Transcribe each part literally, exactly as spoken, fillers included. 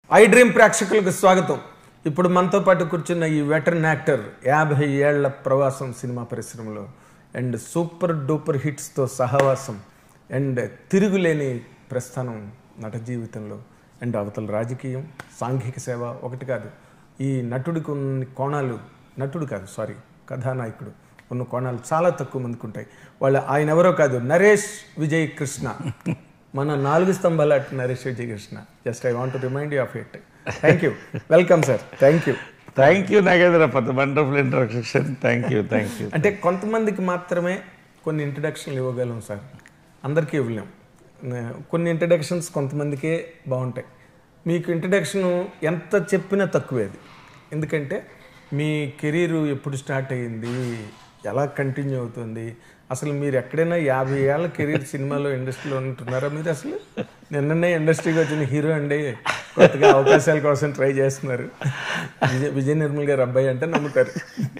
I dream ప్రేక్షకులకు స్వాగతం. ఇప్పుడు మనతో పాటు కూర్చున్న ఈ వెటరన్ యాక్టర్ యాభై ఏళ్ల ప్రవాసం సినిమా పరిశ్రమలో అండ్ సూపర్ డూపర్ హిట్స్తో సహవాసం అండ్ తిరుగులేని ప్రస్థానం నట జీవితంలో అండ్ అవతల రాజకీయం, సాంఘిక సేవ ఒకటి కాదు. ఈ నటుడికి ఉన్న కోణాలు, నటుడు కాదు సారీ కథానాయకుడు ఉన్న కోణాలు చాలా తక్కువ మందికి ఉంటాయి. వాళ్ళు ఆయన ఎవరో కాదు, నరేష్ విజయ్ కృష్ణ. మన నాలుగు స్తంభాల Naresh Vijay Krishna. Just I want to remind you of it. Thank you, welcome sir. Thank you thank you Nagendra for the wonderful introduction. Thank you thank you. అంటే కొంతమందికి మాత్రమే కొన్ని ఇంట్రడక్షన్లు ఇవ్వగలం సార్, అందరికీ ఇవ్వలేం. కొన్ని ఇంట్రడక్షన్స్ కొంతమందికే బాగుంటాయి. మీకు ఇంట్రడక్షన్ ఎంత చెప్పినా తక్కువే అది. ఎందుకంటే మీ కెరీరు ఎప్పుడు స్టార్ట్ అయ్యింది, ఎలా కంటిన్యూ అవుతుంది, అసలు మీరు ఎక్కడైనా యాభై ఏళ్ళ కెరీర్ సినిమాలో ఇండస్ట్రీలో ఉంటున్నారా? మీరు అసలు నిన్ననే ఇండస్ట్రీకి వచ్చిన హీరో అండి, కొత్తగా అవకాశాల కోసం ట్రై చేస్తున్నారు. విజయ్ విజయ్ నిర్మల్ గారు అబ్బాయి అంటే నమ్ముతారు.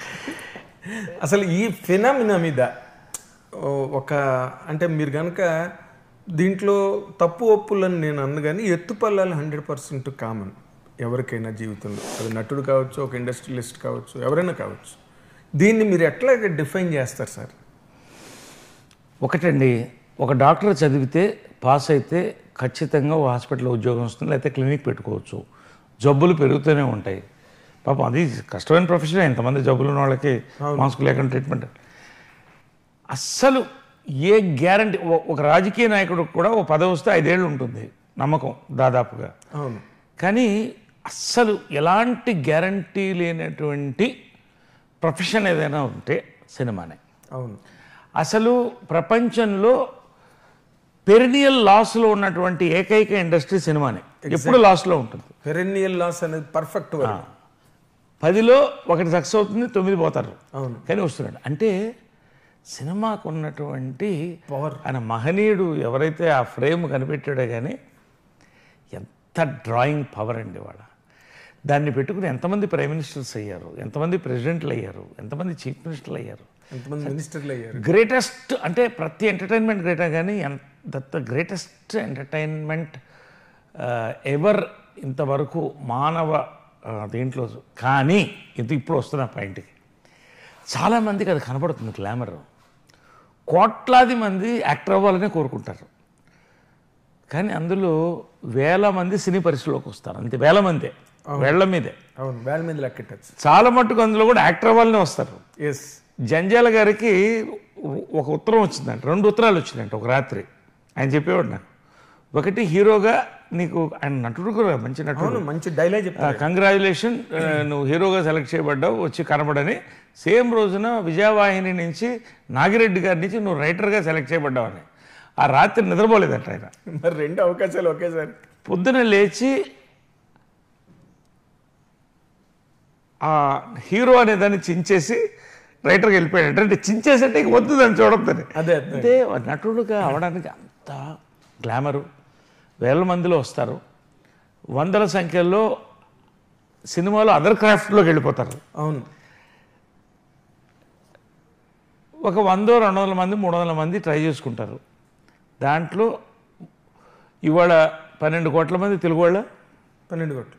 అసలు ఈ ఫినామినా మీద ఒక అంటే మీరు కనుక దీంట్లో తప్పు ఒప్పులని నేను అన్ను, కానీ ఎత్తుపల్లాలు హండ్రెడ్ పర్సెంట్ కామన్ ఎవరికైనా జీవితంలో. అది నటుడు కావచ్చు, ఒక ఇండస్ట్రియలిస్ట్ కావచ్చు, ఎవరైనా కావచ్చు. దీన్ని మీరు ఎట్లా డిఫైన్ చేస్తారు సార్? ఒకటండి, ఒక డాక్టర్ చదివితే పాస్ అయితే ఖచ్చితంగా ఓ హాస్పిటల్లో ఉద్యోగం వస్తుంది, లేకపోతే క్లినిక్ పెట్టుకోవచ్చు. జబ్బులు పెరుగుతూనే ఉంటాయి. పాపం అది కష్టమైన ప్రొఫెషన్. ఎంతమంది జబ్బులు ఉన్న వాళ్ళకి మాస్క్ లేకుండా ట్రీట్మెంట్. అస్సలు ఏ గ్యారంటీ, ఒక రాజకీయ నాయకుడు కూడా ఓ పదవి వస్తే ఐదేళ్ళు ఉంటుంది నమ్మకం దాదాపుగా. అవును. కానీ అస్సలు ఎలాంటి గ్యారంటీ లేనటువంటి ప్రొఫెషన్ ఏదైనా ఉంటే సినిమానే. అవును. అసలు ప్రపంచంలో పెరినియల్ లాస్లో ఉన్నటువంటి ఏకైక ఇండస్ట్రీ సినిమానే. ఎప్పుడు లాస్లో ఉంటుంది. పెరినియల్ లాస్ అనేది పర్ఫెక్ట్. పదిలో ఒకటి సక్సెస్ అవుతుంది, తొమ్మిది పోతారు. అవును. కానీ వస్తున్నాడు అంటే సినిమాకు ఉన్నటువంటి పవర్. ఆయన మహనీయుడు ఎవరైతే ఆ ఫ్రేమ్ కనిపెట్టాడో కానీ ఎంత డ్రాయింగ్ పవర్ అండి వాడ. దాన్ని పెట్టుకుని ఎంతమంది ప్రైమ్ మినిస్టర్స్ అయ్యారు, ఎంతమంది ప్రెసిడెంట్లు అయ్యారు, ఎంతమంది చీఫ్ మినిస్టర్లు అయ్యారు, ఎంతమంది మినిస్టర్లు అయ్యారు. గ్రేటెస్ట్ అంటే ప్రతి ఎంటర్టైన్మెంట్ గ్రేట్ కానీ that the greatest entertainment ever ఇంతవరకు మానవ దీంట్లో. కానీ ఇది ఇప్పుడు వస్తున్న పాయింట్కి చాలామందికి అది కనబడుతుంది గ్లామర్. కోట్లాది మంది యాక్టర్ అవ్వాలనే కోరుకుంటారు, కానీ అందులో వేల మంది సినీ పరిశ్రమలోకి వస్తారు. అంతే, వేల మందే, వేళ్ల మీదే. అవును, వేల మీద లెక్కెట్టచ్చు. చాలా మట్టుకు అందులో కూడా యాక్టర్ అవ్వాలనే వస్తారు. ఎస్. జంజాల గారికి ఒక ఉత్తరం వచ్చిందంట, రెండు ఉత్తరాలు వచ్చిందంట ఒక రాత్రి. ఆయన చెప్పేవాడు నాకు, ఒకటి హీరోగా నీకు, ఆయన నటుడు కూడా మంచి నటుడు, మంచి డైలాగ్ చెప్తాను, కంగ్రాచులేషన్ నువ్వు హీరోగా సెలెక్ట్ చేయబడ్డావు, వచ్చి కనబడని. సేమ్ రోజున విజయవాహిని నుంచి నాగిరెడ్డి గారి నుంచి నువ్వు రైటర్గా సెలెక్ట్ చేయబడ్డావు అని. ఆ రాత్రి నిద్రపోలేదంట ఆయన. మరి రెండు అవకాశాలు ఒకేసారి. పొద్దున లేచి ఆ హీరో అనే దాన్ని చించేసి రైటర్కి వెళ్ళిపోయాడు. అంటే చించేసంటే ఇంక వద్దు దాన్ని చూడొద్దని. అదే అదే నటుడుగా అవడానికి అంత గ్లామరు. వేల మందిలో వస్తారు, వందల సంఖ్యలో సినిమాలో అదర్ క్రాఫ్ట్లోకి వెళ్ళిపోతారు. అవును. ఒక వందో రెండు వందల మంది మూడు వందల మంది ట్రై చేసుకుంటారు. దాంట్లో ఇవాళ పన్నెండు కోట్ల మంది తెలుగు వాళ్ళ, పన్నెండు కోట్లు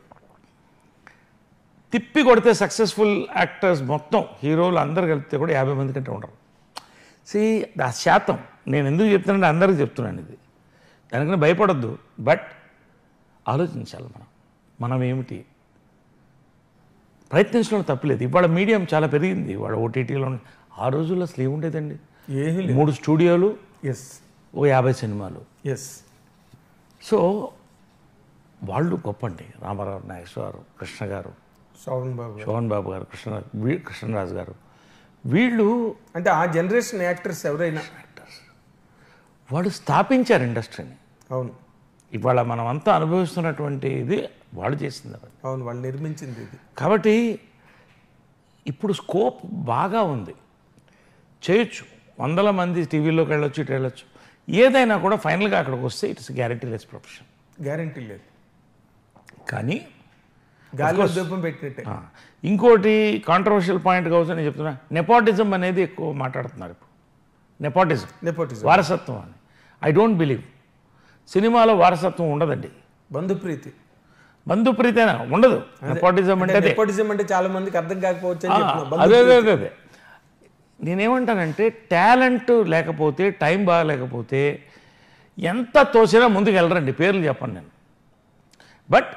తిప్పి కొడితే సక్సెస్ఫుల్ యాక్టర్స్ మొత్తం హీరోలు అందరు కలిపితే కూడా యాభై మంది కంటే ఉండరు. సి ఆ శాతం నేను ఎందుకు చెప్తున్నానంటే అందరికీ చెప్తున్నాను ఇది. దానికన్నా భయపడద్దు, బట్ ఆలోచించాలి మనం మనం ఏమిటి ప్రయత్నించడం తప్పలేదు. ఇవాళ మీడియం చాలా పెరిగింది. ఇవాళ ఓటీటీలో ఆ రోజుల్లో అసలు ఏముండేదండి, ఏమీ మూడు స్టూడియోలు, ఎస్, ఓ యాభై సినిమాలు. ఎస్. సో వాళ్ళు గొప్ప అండి. రామారావు, నాగేశ్వరరావు, కృష్ణ గారు, శోభన్ బాబు శోభన్ బాబు గారు, కృష్ణ వీ కృష్ణరాజు గారు, వీళ్ళు అంటే ఆ జనరేషన్ యాక్టర్స్ ఎవరైనా యాక్టర్స్ వాళ్ళు స్థాపించారు ఇండస్ట్రీని. అవును. ఇవాళ మనం అంతా అనుభవిస్తున్నటువంటి ఇది వాళ్ళు చేసింది. అవును, వాళ్ళు నిర్మించింది ఇది. కాబట్టి ఇప్పుడు స్కోప్ బాగా ఉంది, చేయొచ్చు. వందల మంది టీవీలోకి వెళ్ళొచ్చు, ఇటు వెళ్ళొచ్చు. ఏదైనా కూడా ఫైనల్గా అక్కడికి వస్తే it's guarantee less profession. Guarantee లేదు, కానీ గాలిలో దీపం పెట్టినట్టే. ఇంకోటి కాంట్రవర్షియల్ పాయింట్ కావచ్చు నేను చెప్తున్నా, నెపోటిజం అనేది ఎక్కువ మాట్లాడుతున్నారు ఇప్పుడు. నెపోటిజం, నెపోటిజం, వారసత్వం అని. I don't believe. సినిమాలో వారసత్వం ఉండదండి. బంధుప్రీతి. బంధుప్రీతేనా ఉండదు. నెపోటిజం అంటే అదే. నెపోటిజం అంటే చాలా మందికి అర్థం కాకపోవచ్చు అని చెప్తున్నా. అదే అదే అదే అదే నేనేమంటానంటే టాలెంట్ లేకపోతే, టైం బాగాలేకపోతే ఎంత తోసినా ముందుకు వెళ్ళరండి. పేర్లు చెప్పండి నేను. బట్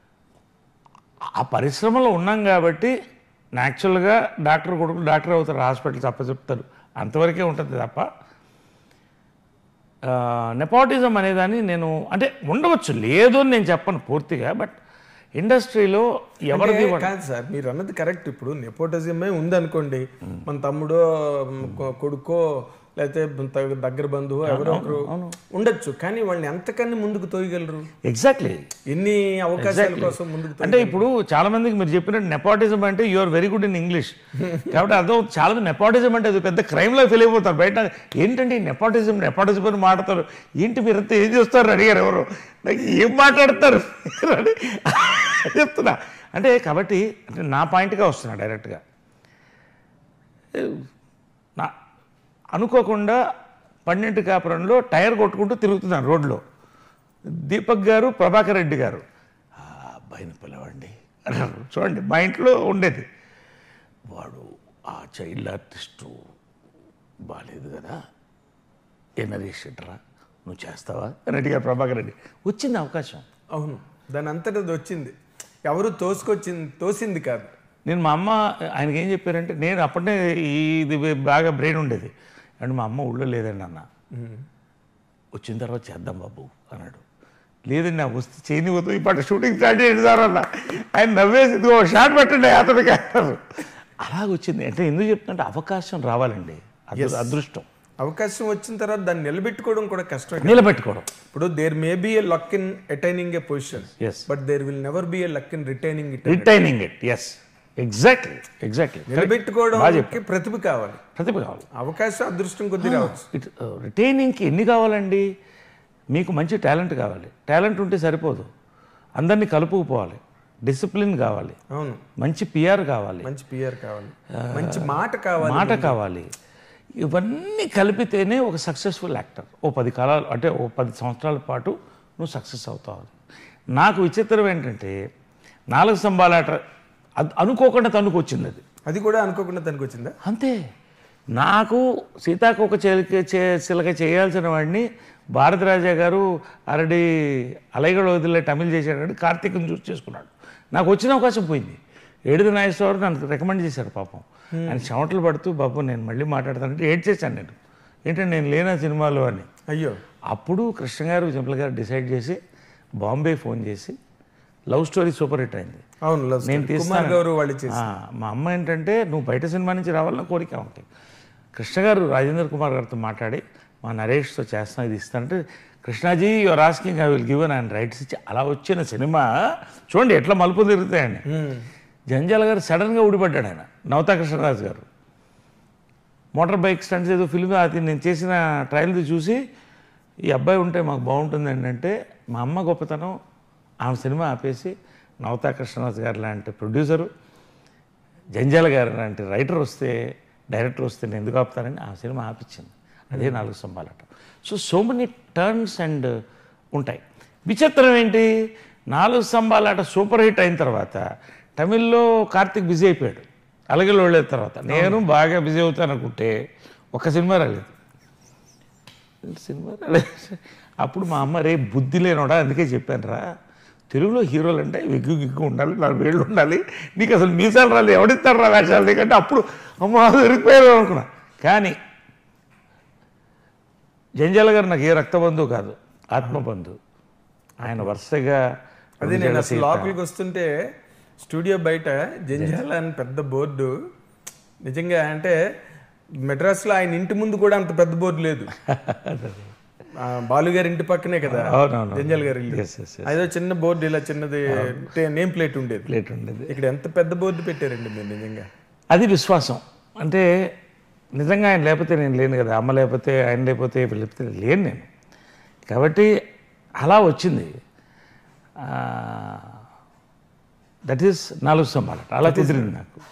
ఆ పరిశ్రమలో ఉన్నాం కాబట్టి న్యాచురల్గా డాక్టర్ కొడుకు డాక్టర్ అవుతారు, హాస్పిటల్ అప్పచెప్తారు, అంతవరకే ఉంటుంది తప్ప నెపోటిజం అనేదాన్ని నేను అంటే ఉండవచ్చు, లేదు అని నేను చెప్పను పూర్తిగా. బట్ ఇండస్ట్రీలో ఎవరిది కాదు సార్, మీరు అన్నది కరెక్ట్. ఇప్పుడు నెపోటిజమే ఉందనుకోండి, మన తమ్ముడో కొడుకో లేకపోతే దగ్గర బంధువు ఎవరో ఒకరు ఉండొచ్చు, కానీ వాళ్ళని ఎంతకన్నా ముందుకు తోయగలరు? ఎగ్జాక్ట్లీ. ఎన్ని అవకాశాల కోసం ముందుకు. అంటే ఇప్పుడు చాలా మందికి మీరు చెప్పినట్టు నెపోటిజం అంటే you are very good in English కాబట్టి అర్థం. చాలా మంది నెపోటిజం అంటే అది పెద్ద క్రైమ్లో ఫెయిల్ అయిపోతారు బయట. ఏంటంటే నెపోటిజం నెపోటిజం అని మాట్లాడతారు, ఏంటి మీరంతా ఏం చేస్తారు అడిగారు ఎవరు, నాకు ఏం మాట్లాడతారు అని చెప్తున్నా. అంటే కాబట్టి అంటే నా పాయింట్గా వస్తున్నా డైరెక్ట్గా. నా అనుకోకుండా పన్నెండు కాపురంలో టైర్ కొట్టుకుంటూ తిరుగుతున్నాను రోడ్లో. దీపక్ గారు, ప్రభాకర్ రెడ్డి గారు ఆ అబ్బాయిని పిలవండి అన్నారు. చూడండి మా ఇంట్లో ఉండేది. వాడు ఆ చైల్డ్ ఆర్టిస్టు బాగాలేదు కదా, ఏ నరేష్ రా నువ్వు చేస్తావా అని అడిగారు ప్రభాకర్ రెడ్డి. వచ్చింది అవకాశం. అవును, దాని అంతటా అది వచ్చింది, ఎవరు తోసుకొచ్చింది, తోసింది కాదు. నేను మా అమ్మ ఆయనకి ఏం చెప్పారంటే, నేను అప్పటినే ఇది బాగా బ్రెయిన్ ఉండేది అండ్ మా అమ్మ ఊళ్ళో లేదండి అన్న, వచ్చిన తర్వాత చేద్దాం బాబు అన్నాడు. లేదండి నాకు వస్తే చేయని పోతుంది, ఇప్పుడు షూటింగ్ స్టార్ట్ చేయండి సార్ అన్న. ఆయన నవ్వేసి ఇదిగో షార్ట్ పెట్టండి అతనికి అన్నారు. అలాగొచ్చింది. అంటే ఎందుకు చెప్తుంటే అవకాశం రావాలండి, అదృష్టం. అవకాశం వచ్చిన తర్వాత దాన్ని నిలబెట్టుకోవడం కూడా కష్టం. నిలబెట్టుకోవడం ఇప్పుడు there may be a luck in attaining a position, but there will never be a luck in retaining it. Retaining it, yes exactly exactly. నిలబెట్టుకోవడానికి ప్రతిభ కావాలి, ప్రతిభ కావాలి, అవకాశం అదృష్టం కొద్ది రావచ్చు. రిటైనింగ్కి ఎన్ని కావాలండి? మీకు మంచి టాలెంట్ కావాలి, టాలెంట్ ఉంటే సరిపోదు, అందరినీ కలుపుకుపోవాలి, డిసిప్లిన్ కావాలి, అవును, మంచి పిఆర్ కావాలి, మంచి పిఆర్ కావాలి, మంచి మాట కావాలి, మాట కావాలి. ఇవన్నీ కలిపితేనే ఒక సక్సెస్ఫుల్ యాక్టర్. ఓ పది కాలాలు అంటే ఓ పది సంవత్సరాల పాటు నువ్వు సక్సెస్ అవుతావు. నాకు విచిత్రం ఏంటంటే నాలుగు స్తంభాలాట అనుకోకుండా తనుకు వచ్చింది. అది అది కూడా అనుకోకుండా తనకు వచ్చిందా? అంతే. నాకు సీతాకోక చిలక చిలక చేయాల్సిన వాడిని భారతరాజా గారు ఆల్రెడీ అలైగడ వదిలే తమిళ్ చేశాడు, కార్తీక్ని చూసి చేసుకున్నాడు. నాకు వచ్చిన అవకాశం పోయింది. ఏడుది నాగేశ్వరరావు నన్ను రికమెండ్ చేశారు పాపం. ఆయన చెమటలు పడుతూ బాబు నేను మళ్ళీ మాట్లాడతానంటే ఏడ్ చేశాను నేను, ఏంటంటే నేను లేనా సినిమాలో అని. అయ్యో. అప్పుడు కృష్ణ గారు జంపల్ గారు డిసైడ్ చేసి బాంబే ఫోన్ చేసి లవ్ స్టోరీ సూపర్ హిట్ అయింది. అవును, నేను తీస్తాను. వాళ్ళు మా అమ్మ ఏంటంటే నువ్వు బయట సినిమా నుంచి రావాలని కోరిక ఉంటాయి. కృష్ణ గారు రాజేంద్ర కుమార్ గారితో మాట్లాడి మా నరేష్తో చేస్తాను ఇది ఇస్తానంటే, Krishnaji your asking I will give an ఆయన రైట్స్ ఇచ్చి అలా వచ్చిన సినిమా చూడండి ఎట్లా మలుపు తిరుగుతాయండి. జంజాల గారు సడన్గా ఊడిపడ్డాడు. ఆయన Navata Krishnaraju garu motor bike stunts ఏదో ఫిల్మ్ అది నేను చేసిన ట్రయల్ది చూసి ఈ అబ్బాయి ఉంటే మాకు బాగుంటుంది ఏంటంటే, మా అమ్మ గొప్పతనం ఆమె సినిమా ఆపేసి నవతా కృష్ణరాజు గారు లాంటి ప్రొడ్యూసరు, జంజాల గారు లాంటి రైటర్ వస్తే డైరెక్టర్ వస్తే నేను ఎందుకు ఆపుతానని ఆ సినిమా ఆపించింది. అదే నాలుగు స్తంభాలట. So so many turns and ఉంటాయి. విచిత్రం ఏంటి, నాలుగు స్తంభాలాట సూపర్ హిట్ అయిన తర్వాత తమిళ్లో కార్తీక్ బిజీ అయిపోయాడు. అలాగే వెళ్ళిన తర్వాత నేను బాగా బిజీ అవుతాను అనుకుంటే ఒక్క సినిమా రాలేదు, సినిమా రాలేదు. అప్పుడు మా అమ్మ రే బుద్ధి లేనోడా, అందుకే చెప్పాను రా తెలుగులో హీరోలు అంటే విగ్గు గిగ్గు ఉండాలి, నాలుగు వేళ్ళు ఉండాలి, నీకు అసలు మీసాలు రాలేదు, ఎవడిస్తాడు రా వేషాలు నీకంటే. అప్పుడు అమ్మ దొరికిపోయాడు అనుకున్నా. కానీ జంజాల గారు నాకు ఏ రక్తబంధువు కాదు, ఆత్మబంధువు. ఆయన వరుసగా అది నేను అసలు లోపలికి వస్తుంటే స్టూడియో బయట జంజాల అని పెద్ద బోర్డు, నిజంగా అంటే మెడ్రాస్లో ఆయన ఇంటి ముందు కూడా అంత పెద్ద బోర్డు లేదు. బాలు గారి ఇంటి పక్కనే కదా జంజాల గారి ఇల్లు. అదో చిన్న బోర్డు ఇలా చిన్నది నేమ్ ప్లేట్ ఉండేది ప్లేట్ ఉండేది ఇక్కడ ఎంత పెద్ద బోర్డు పెట్టారండి మీరు. నిజంగా అది విశ్వాసం. అంటే నిజంగా ఆయన లేకపోతే నేను లేను కదా, అమ్మ లేకపోతే ఆయన లేకపోతే లేకపోతే లేను నేను. కాబట్టి అలా వచ్చింది. దట్ ఈస్ నాలుగు స్తంభాలట. అలా కుదిరింది నాకు.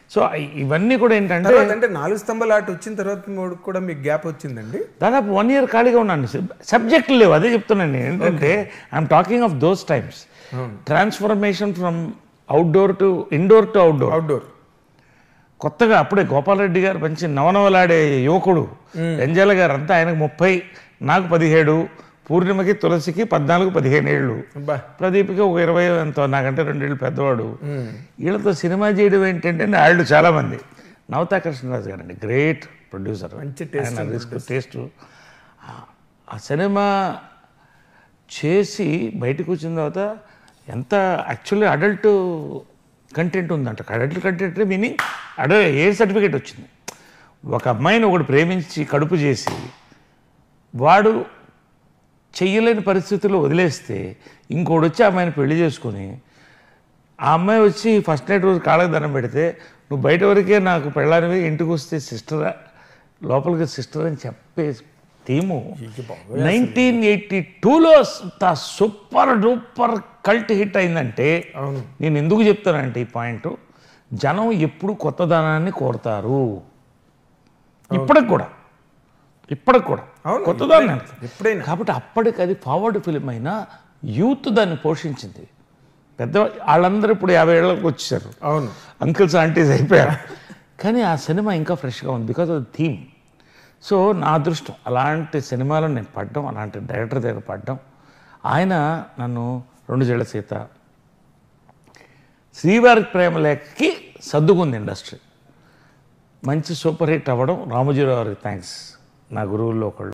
సో ఇవన్నీ కూడా ఏంటంటే తర్వాత అంటే నాలుగు స్తంభాల ఆట వచ్చిన తర్వాత మూడు కూడా మీకు గ్యాప్ వచ్చిందండి. దాదాపు వన్ ఇయర్ ఖాళీగా ఉన్నాను. సబ్జెక్టులు లేవు, అదే చెప్తున్నాను నేను. ఏంటంటే I'm talking of those times. Transformation from outdoor to indoor to outdoor. Outdoor కొత్తగా అప్పుడే గోపాలరెడ్డి గారు మంచి నవనవలాడే యువకుడు, రెంజాల గారు అంతా, ఆయనకు ముప్పై, నాకు పదిహేడు, పూర్ణిమకి తులసికి పద్నాలుగు పదిహేను ఏళ్ళు, ప్రదీప్కి ఒక ఇరవై ఎంతో, నాకంటే రెండేళ్ళు పెద్దవాడు. వీళ్ళతో సినిమా చేయడం ఏంటంటే వాళ్ళు చాలామంది. నవతా కృష్ణరాజు గారు అండి, గ్రేట్ ప్రొడ్యూసర్, ఆయన రిస్క్ టేస్ట్. ఆ సినిమా చేసి బయటకు వచ్చిన తర్వాత ఎంత యాక్చువల్లీ అడల్ట్ కంటెంట్ ఉందంట. Adult content meaning adult A certificate వచ్చింది. ఒక అమ్మాయిని ఒకటి ప్రేమించి కడుపు చేసి వాడు చెయ్యలేని పరిస్థితుల్లో వదిలేస్తే ఇంకోటి వచ్చి ఆ అమ్మాయిని పెళ్లి చేసుకొని ఆ అమ్మాయి వచ్చి ఫస్ట్ నైట్ రోజు కాళ్ళకి దండం పెడితే నువ్వు బయట వరకే నాకు పెళ్ళానివి, ఇంటికి వస్తే సిస్టరా, లోపలికి సిస్టర్ అని చెప్పే థీము నైన్టీన్ ఎయిటీ టూలో సూపర్ డూపర్ కల్ట్ హిట్ అయిందంటే నేను ఎందుకు చెప్తానంటే ఈ పాయింట్, జనం ఎప్పుడు కొత్తదనాన్ని కోరుతారు. ఇప్పటికి కూడా ఇప్పటికి కూడా కొత్తదాన్ని ఎప్పుడైనా. కాబట్టి అప్పటికి అది ఫార్వర్డ్ ఫిలిం అయినా యూత్ దాన్ని పోషించింది. పెద్ద వాళ్ళందరూ ఇప్పుడు యాభై ఏళ్ళకి వచ్చేసారు, అవును, అంకిల్స్ ఆంటీస్ అయిపోయారు. కానీ ఆ సినిమా ఇంకా ఫ్రెష్గా ఉంది because of the theme. So నా అదృష్టం అలాంటి సినిమాలో నేను పడ్డం, అలాంటి డైరెక్టర్ దగ్గర పడ్డం. ఆయన నన్ను రెండు జళ్ళ సీత, శ్రీవారి ప్రేమ లేఖకి సర్దుకుంది ఇండస్ట్రీ, మంచి సూపర్ హిట్ అవ్వడం. రామోజీరావు గారికి థ్యాంక్స్, నా గురువుల్లో ఒకళ్ళు.